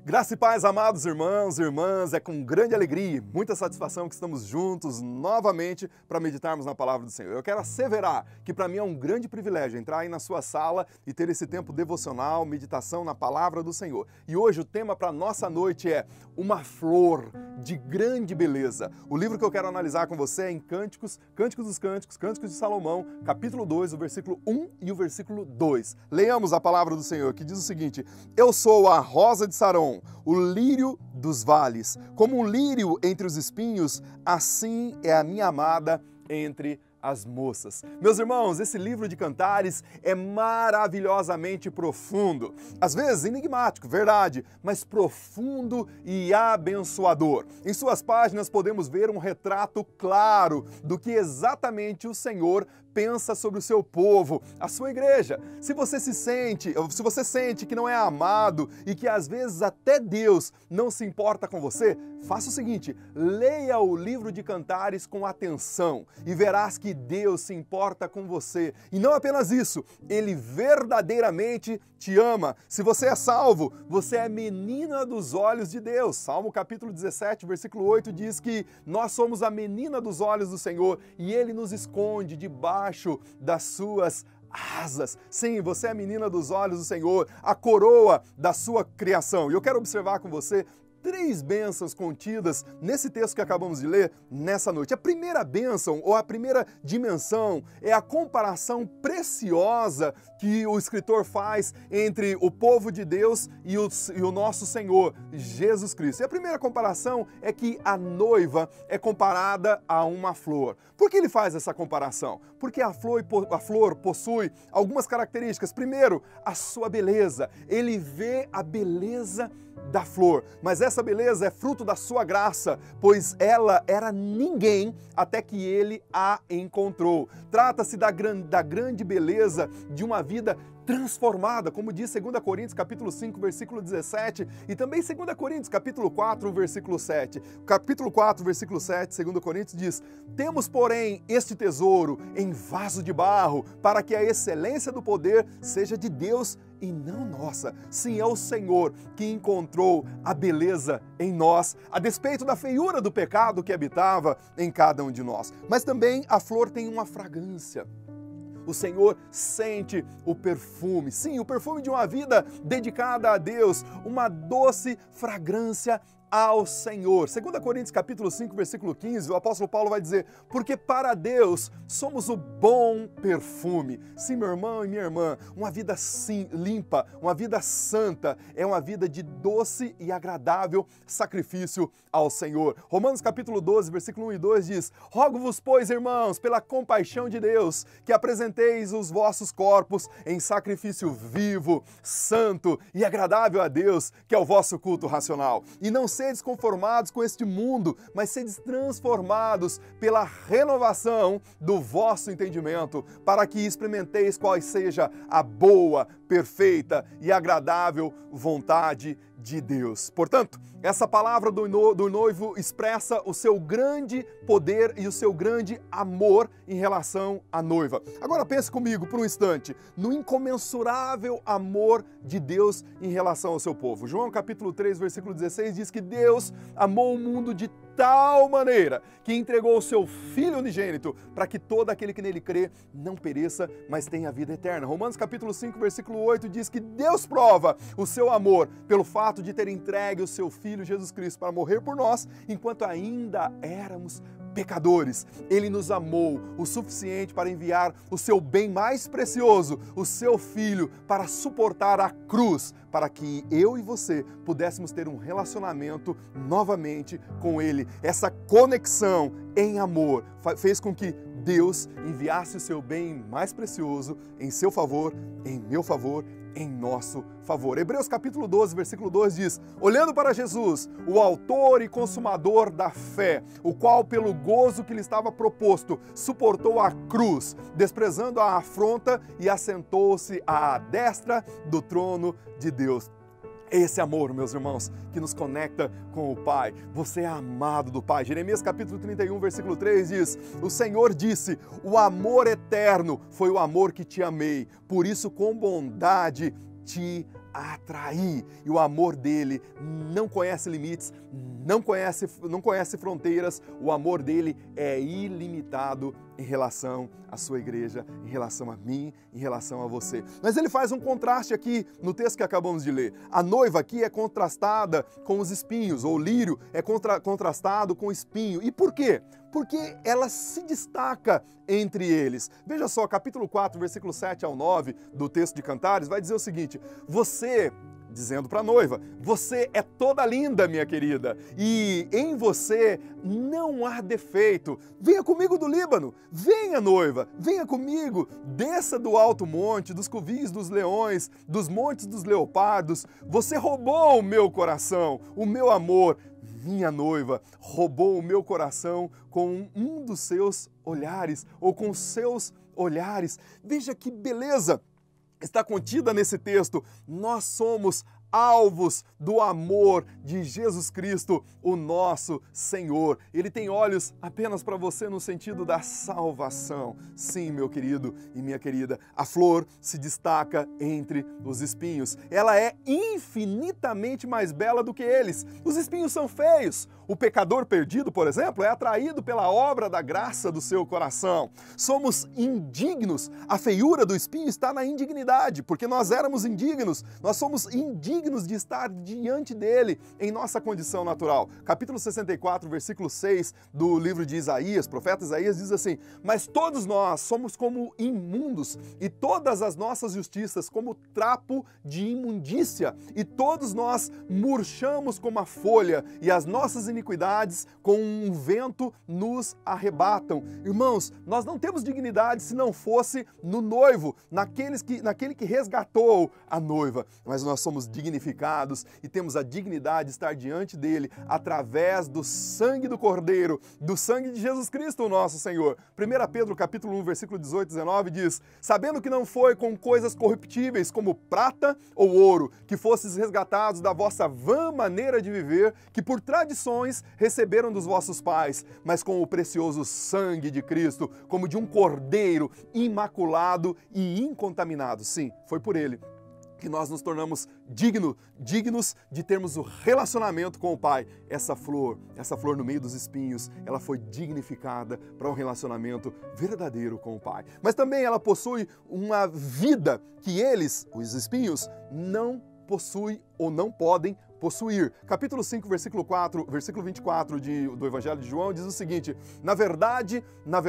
Graça e paz, amados irmãos e irmãs, é com grande alegria e muita satisfação que estamos juntos novamente para meditarmos na palavra do Senhor. Eu quero asseverar que para mim é um grande privilégio entrar aí na sua sala e ter esse tempo devocional, meditação na palavra do Senhor. E hoje o tema para nossa noite é uma flor de grande beleza. O livro que eu quero analisar com você é em Cânticos dos Cânticos, Cânticos de Salomão, capítulo 2, o versículo 1 e o versículo 2. Leiamos a palavra do Senhor, que diz o seguinte: Eu sou a rosa de Saron, o lírio dos vales. Como um lírio entre os espinhos, assim é a minha amada entre as moças. Meus irmãos, esse livro de Cantares é maravilhosamente profundo. Às vezes enigmático, verdade, mas profundo e abençoador. Em suas páginas podemos ver um retrato claro do que exatamente o Senhor pensa sobre o seu povo, a sua igreja. Se você sente que não é amado e que às vezes até Deus não se importa com você, faça o seguinte: leia o livro de Cantares com atenção e verás que Deus se importa com você. E não apenas isso, Ele verdadeiramente te ama. Se você é salvo, você é menina dos olhos de Deus. Salmo capítulo 17, versículo 8 diz que nós somos a menina dos olhos do Senhor e Ele nos esconde debaixo das suas asas. Sim, você é a menina dos olhos do Senhor, a coroa da sua criação. E eu quero observar com você três bênçãos contidas nesse texto que acabamos de ler nessa noite. A primeira bênção, ou a primeira dimensão, é a comparação preciosa que o escritor faz entre o povo de Deus e o nosso Senhor, Jesus Cristo. E a primeira comparação é que a noiva é comparada a uma flor. Por que ele faz essa comparação? Porque a flor possui algumas características. Primeiro, a sua beleza. Ele vê a beleza da flor, mas essa beleza é fruto da sua graça, pois ela era ninguém até que ele a encontrou. Trata-se da grande beleza de uma vida transformada, como diz 2 Coríntios capítulo 5, versículo 17, e também 2 Coríntios capítulo 4, versículo 7. Capítulo 4, versículo 7, 2 Coríntios diz: Temos, porém, este tesouro em vaso de barro, para que a excelência do poder seja de Deus e não nossa. Sim, é o Senhor que encontrou a beleza em nós, a despeito da feiura do pecado que habitava em cada um de nós. Mas também a flor tem uma fragrância. O Senhor sente o perfume, sim, o perfume de uma vida dedicada a Deus, uma doce fragrância ao Senhor. 2 Coríntios capítulo 5, versículo 15, o apóstolo Paulo vai dizer: porque para Deus somos o bom perfume. Sim, meu irmão e minha irmã, uma vida limpa, uma vida santa, é uma vida de doce e agradável sacrifício ao Senhor. Romanos capítulo 12, versículo 1 e 2 diz: Rogo-vos, pois, irmãos, pela compaixão de Deus, que apresenteis os vossos corpos em sacrifício vivo, santo e agradável a Deus, que é o vosso culto racional. E não sedes conformados com este mundo, mas sedes transformados pela renovação do vosso entendimento, para que experimenteis qual seja a boa, perfeita e agradável vontade de Deus. Portanto, essa palavra do noivo expressa o seu grande poder e o seu grande amor em relação à noiva. Agora pense comigo por um instante no incomensurável amor de Deus em relação ao seu povo. João capítulo 3, versículo 16 diz que Deus amou o mundo de tal maneira que entregou o seu Filho unigênito para que todo aquele que nele crê não pereça, mas tenha vida eterna. Romanos capítulo 5, versículo 8 diz que Deus prova o seu amor pelo fato de ter entregue o seu Filho Jesus Cristo para morrer por nós, enquanto ainda éramos pecadores. Ele nos amou o suficiente para enviar o seu bem mais precioso, o seu Filho, para suportar a cruz, para que eu e você pudéssemos ter um relacionamento novamente com Ele. Essa conexão em amor fez com que Deus enviasse o seu bem mais precioso em seu favor, em meu favor, em nosso favor. Hebreus capítulo 12, versículo 2 diz: Olhando para Jesus, o autor e consumador da fé, o qual pelo gozo que lhe estava proposto, suportou a cruz, desprezando a afronta e assentou-se à destra do trono de Deus. Esse amor, meus irmãos, que nos conecta com o Pai. Você é amado do Pai. Jeremias capítulo 31, versículo 3 diz: O Senhor disse, o amor eterno foi o amor que te amei, por isso com bondade te atrair. E o amor dele não conhece limites, não conhece fronteiras. O amor dele é ilimitado em relação à sua igreja, em relação a mim, em relação a você. Mas ele faz um contraste aqui no texto que acabamos de ler. A noiva aqui é contrastada com os espinhos, ou o lírio é contrastado com o espinho. E por quê? Porque ela se destaca entre eles. Veja só, capítulo 4, versículo 7 ao 9 do texto de Cantares, vai dizer o seguinte: você, dizendo para a noiva, você é toda linda, minha querida, e em você não há defeito. Venha comigo do Líbano, venha, noiva, venha comigo, desça do alto monte, dos covis dos leões, dos montes dos leopardos. Você roubou o meu coração, o meu amor. Minha noiva roubou o meu coração com um dos seus olhares, ou com seus olhares. Veja que beleza está contida nesse texto. Nós somos alvos do amor de Jesus Cristo, o nosso Senhor. Ele tem olhos apenas para você no sentido da salvação. Sim, meu querido e minha querida, a flor se destaca entre os espinhos. Ela é infinitamente mais bela do que eles. Os espinhos são feios. O pecador perdido, por exemplo, é atraído pela obra da graça do seu coração. Somos indignos. A feiura do espinho está na indignidade, porque nós éramos indignos. Nós somos indignos de estar diante dele em nossa condição natural. Capítulo 64, versículo 6 do livro de Isaías, profeta Isaías diz assim: mas todos nós somos como imundos, e todas as nossas justiças como trapo de imundícia, e todos nós murchamos como a folha, e as nossas iniquidades com um vento nos arrebatam. Irmãos, nós não temos dignidade se não fosse no noivo, naquele que resgatou a noiva, mas nós somos dignificados e temos a dignidade de estar diante dele através do sangue do Cordeiro, do sangue de Jesus Cristo, o nosso Senhor. 1 Pedro capítulo 1, versículo 18 e 19 diz: sabendo que não foi com coisas corruptíveis como prata ou ouro que fostes resgatados da vossa vã maneira de viver, que por tradições receberam dos vossos pais, mas com o precioso sangue de Cristo, como de um cordeiro imaculado e incontaminado. Sim, foi por ele que nós nos tornamos dignos de termos o relacionamento com o Pai. Essa flor no meio dos espinhos, ela foi dignificada para um relacionamento verdadeiro com o Pai. Mas também ela possui uma vida que eles, os espinhos, não possuem ou não podem possuir. Capítulo 5, versículo 24 do Evangelho de João diz o seguinte: na verdade,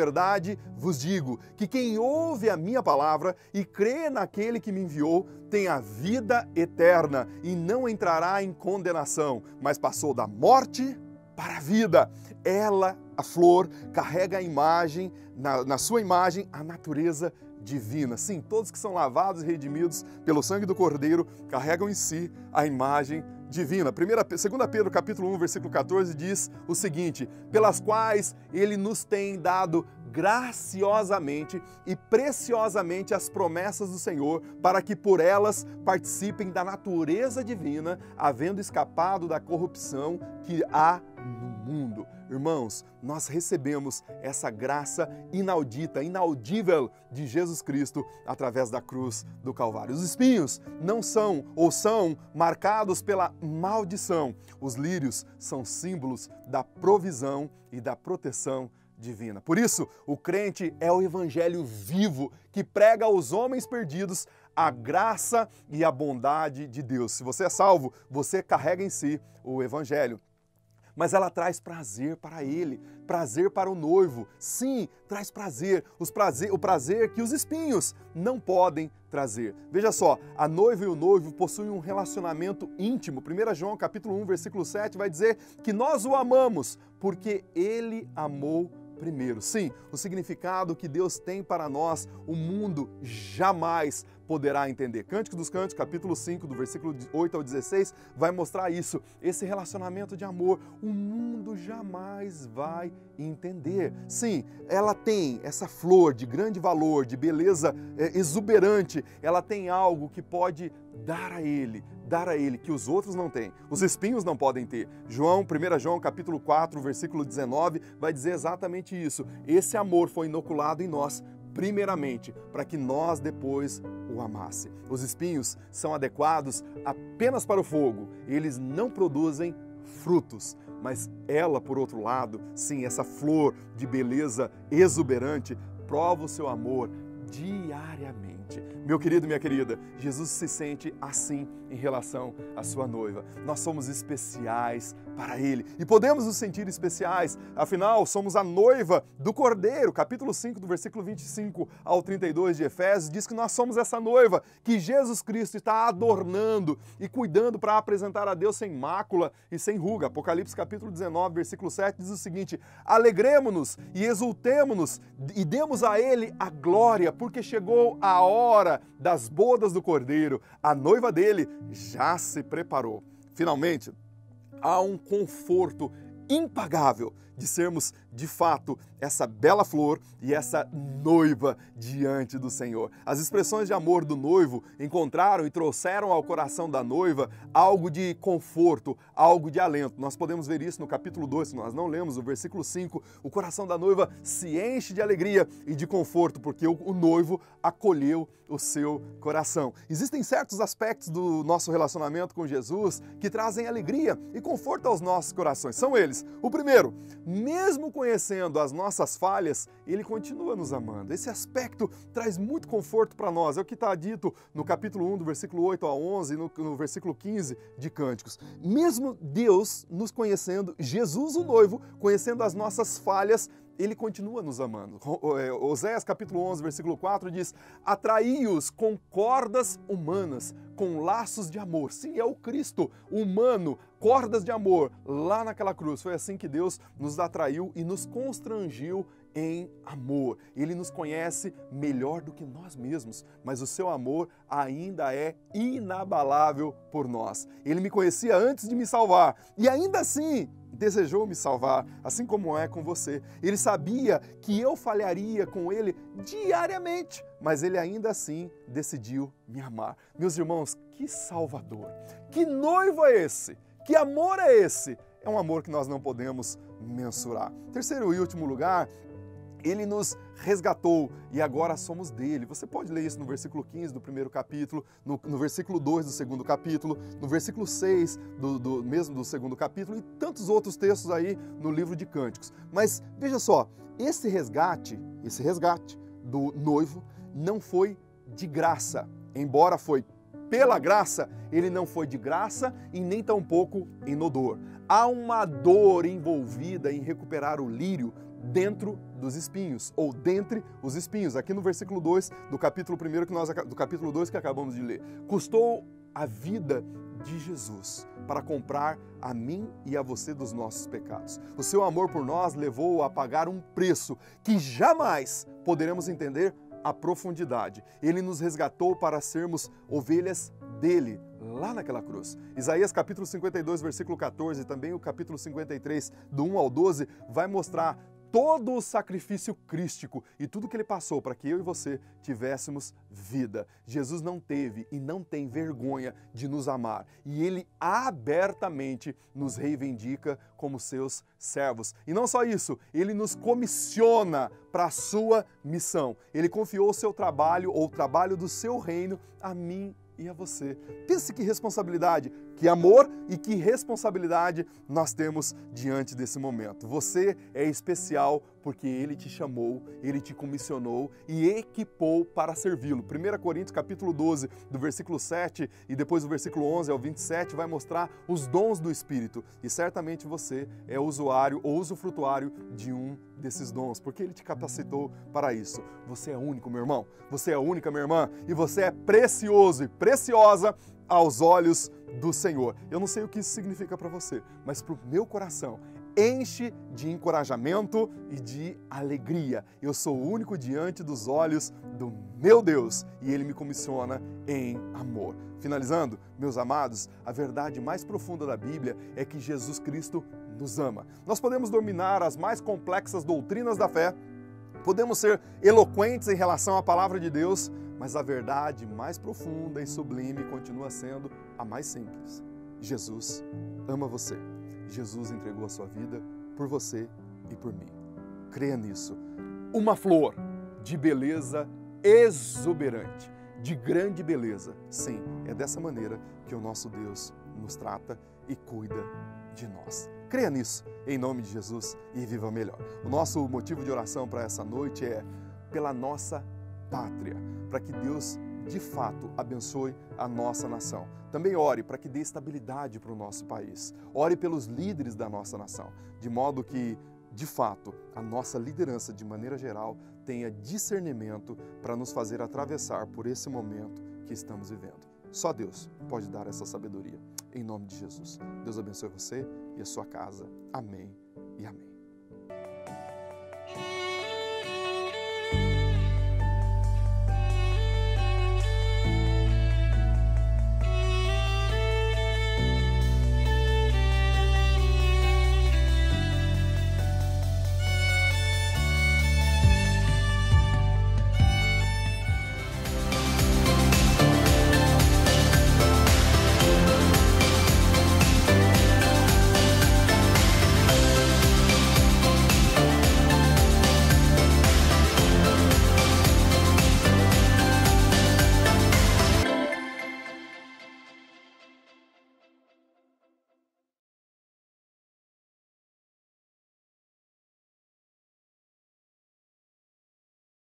vos digo que quem ouve a minha palavra e crê naquele que me enviou tem a vida eterna e não entrará em condenação, mas passou da morte para a vida. Ela, a flor, carrega a imagem, na sua imagem, a natureza divina. Sim, todos que são lavados e redimidos pelo sangue do Cordeiro carregam em si a imagem divina. 2 Pedro capítulo 1, versículo 14 diz o seguinte: pelas quais ele nos tem dado graciosamente e preciosamente as promessas do Senhor, para que por elas participem da natureza divina, havendo escapado da corrupção que há no mundo. Irmãos, nós recebemos essa graça inaudita, inaudível de Jesus Cristo através da cruz do Calvário. Os espinhos não são ou são marcados pela maldição. Os lírios são símbolos da provisão e da proteção divina. Por isso, o crente é o evangelho vivo que prega aos homens perdidos a graça e a bondade de Deus. Se você é salvo, você carrega em si o evangelho. Mas ela traz prazer para ele, prazer para o noivo. Sim, traz prazer, o prazer que os espinhos não podem trazer. Veja só, a noiva e o noivo possuem um relacionamento íntimo. 1 João capítulo 1, versículo 7 vai dizer que nós o amamos porque ele amou primeiro. Sim, o significado que Deus tem para nós, o mundo jamais poderá entender. Cântico dos Cânticos, capítulo 5, do versículo 8 ao 16, vai mostrar isso. Esse relacionamento de amor, o mundo jamais vai entender. Sim, ela tem essa flor de grande valor, de beleza exuberante. Ela tem algo que pode dar a ele, que os outros não têm. Os espinhos não podem ter. 1 João capítulo 4, versículo 19, vai dizer exatamente isso. Esse amor foi inoculado em nós primeiramente, para que nós depois o amasse. Os espinhos são adequados apenas para o fogo, eles não produzem frutos. Mas ela, por outro lado, sim, essa flor de beleza exuberante, prova o seu amor diariamente. Meu querido, minha querida, Jesus se sente assim em relação à sua noiva. Nós somos especiais para Ele e podemos nos sentir especiais, afinal, somos a noiva do Cordeiro. Capítulo 5, do versículo 25 ao 32 de Efésios, diz que nós somos essa noiva que Jesus Cristo está adornando e cuidando para apresentar a Deus sem mácula e sem ruga. Apocalipse capítulo 19, versículo 7 diz o seguinte: alegremo-nos e exultemo-nos e demos a Ele a glória, porque chegou a hora das bodas do Cordeiro, a noiva dele já se preparou. Finalmente, há um conforto impagável de sermos, de fato, essa bela flor e essa noiva diante do Senhor. As expressões de amor do noivo encontraram e trouxeram ao coração da noiva algo de conforto, algo de alento. Nós podemos ver isso no capítulo 2, se nós não lemos o versículo 5, o coração da noiva se enche de alegria e de conforto, porque o noivo acolheu o seu coração. Existem certos aspectos do nosso relacionamento com Jesus que trazem alegria e conforto aos nossos corações. São eles. O primeiro, mesmo conhecendo as nossas falhas, Ele continua nos amando. Esse aspecto traz muito conforto para nós. É o que está dito no capítulo 1, do versículo 8 a 11, no versículo 15 de Cânticos. Mesmo Deus nos conhecendo, Jesus, o noivo, conhecendo as nossas falhas, Ele continua nos amando. Oséias capítulo 11, versículo 4 diz: atraí-os com cordas humanas, com laços de amor. Sim, é o Cristo humano, cordas de amor, lá naquela cruz. Foi assim que Deus nos atraiu e nos constrangiu em amor. Ele nos conhece melhor do que nós mesmos, mas o seu amor ainda é inabalável por nós. Ele me conhecia antes de me salvar e ainda assim desejou me salvar, assim como é com você. Ele sabia que eu falharia com ele diariamente, mas ele ainda assim decidiu me amar. Meus irmãos, que Salvador! Que noivo é esse? Que amor é esse? É um amor que nós não podemos mensurar. Terceiro e último lugar, Ele nos resgatou e agora somos dele. Você pode ler isso no versículo 15 do primeiro capítulo, no versículo 2 do segundo capítulo, no versículo 6 mesmo do segundo capítulo e tantos outros textos aí no livro de Cânticos. Mas veja só, esse resgate do noivo não foi de graça, embora foi pela graça, ele não foi de graça e nem tampouco inodor. Há uma dor envolvida em recuperar o lírio dentro dos espinhos, ou dentre os espinhos. Aqui no versículo 2 do capítulo 1 do capítulo 2 que acabamos de ler. Custou a vida de Jesus para comprar a mim e a você dos nossos pecados. O seu amor por nós levou a pagar um preço que jamais poderemos entender a profundidade. Ele nos resgatou para sermos ovelhas dele, lá naquela cruz. Isaías capítulo 52, versículo 14, e também o capítulo 53, do 1 ao 12, vai mostrar todo o sacrifício crístico e tudo que ele passou para que eu e você tivéssemos vida. Jesus não teve e não tem vergonha de nos amar e ele abertamente nos reivindica como seus servos. E não só isso, ele nos comissiona para a sua missão. Ele confiou o seu trabalho ou o trabalho do seu reino a mim e a você. Pense que responsabilidade, que amor e que responsabilidade nós temos diante desse momento. Você é especial porque Ele te chamou, Ele te comissionou e equipou para servi-lo. 1 Coríntios capítulo 12, do versículo 7 e depois do versículo 11 ao 27 vai mostrar os dons do Espírito. E certamente você é usuário ou usufrutuário de um desses dons, porque Ele te capacitou para isso. Você é único, meu irmão. Você é única, minha irmã. E você é precioso e preciosa aos olhos do Senhor. Eu não sei o que isso significa para você, mas para o meu coração enche de encorajamento e de alegria. Eu sou único diante dos olhos do meu Deus e Ele me comissiona em amor. Finalizando, meus amados, a verdade mais profunda da Bíblia é que Jesus Cristo nos ama. Nós podemos dominar as mais complexas doutrinas da fé, podemos ser eloquentes em relação à palavra de Deus, mas a verdade mais profunda e sublime continua sendo a mais simples. Jesus ama você. Jesus entregou a sua vida por você e por mim. Creia nisso. Uma flor de beleza exuberante, de grande beleza. Sim, é dessa maneira que o nosso Deus nos trata e cuida de nós. Creia nisso, em nome de Jesus, e viva melhor. O nosso motivo de oração para essa noite é pela nossa pátria, para que Deus, de fato, abençoe a nossa nação. Também ore para que dê estabilidade para o nosso país. Ore pelos líderes da nossa nação, de modo que, de fato, a nossa liderança, de maneira geral, tenha discernimento para nos fazer atravessar por esse momento que estamos vivendo. Só Deus pode dar essa sabedoria. Em nome de Jesus. Deus abençoe você e a sua casa. Amém e amém.